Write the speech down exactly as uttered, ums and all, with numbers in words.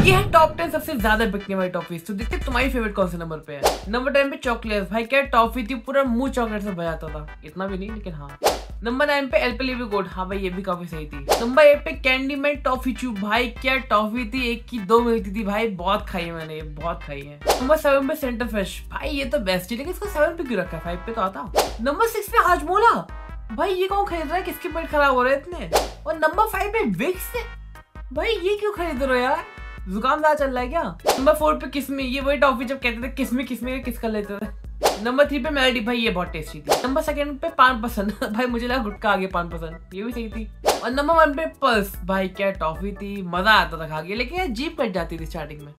ये है top ten सबसे ज्यादा बिकने वाली टॉफीज। तो देखते तुम्हारी फेवरेट कौन से नंबर पे है। नंबर टेन पे चॉकलेट। भाई क्या टॉफी थी, पूरा मुंह चॉकलेट से भर जाता था, इतना भी नहीं लेकिन हाँ। नंबर नाइन पे एलपेलिबी गोल्ड। हाँ भाई ये भी काफी सही थी। नंबर एट पे कैंडी मैन टॉफी चू। भाई क्या टॉफी थी, एक की दो मिलती थी भाई, बहुत खाई है मैंने, ये बहुत खाई है। नंबर सेवन पे सेंटर फ्रेश। भाई ये तो बेस्ट है, लेकिन इसको सेवन पे क्यों रखा है, फाइव पे तो आता। नंबर सिक्स पे हाजमोला। भाई ये कौन खरीद रहा है, किसके पेट खराब हो रहे हैं इतने। और नंबर फाइव पे विक्स। भाई ये क्यों खरीद रहे हो यार, जुकाम ज़्यादा चल रहा है क्या। नंबर फोर पे किसमी। ये वही टॉफी जब कहते थे किसमी किसमी किस कर लेते थे। नंबर थ्री पे मेलोडी। भाई ये बहुत टेस्टी थी। नंबर सेकंड पे पान पसंद। भाई मुझे लगा गुटखा आगे पान पसंद, ये भी सही थी। और नंबर वन पे पल्स। भाई क्या टॉफी थी, मजा आता था खा के, लेकिन यार जीप कट जाती थी स्टार्टिंग में।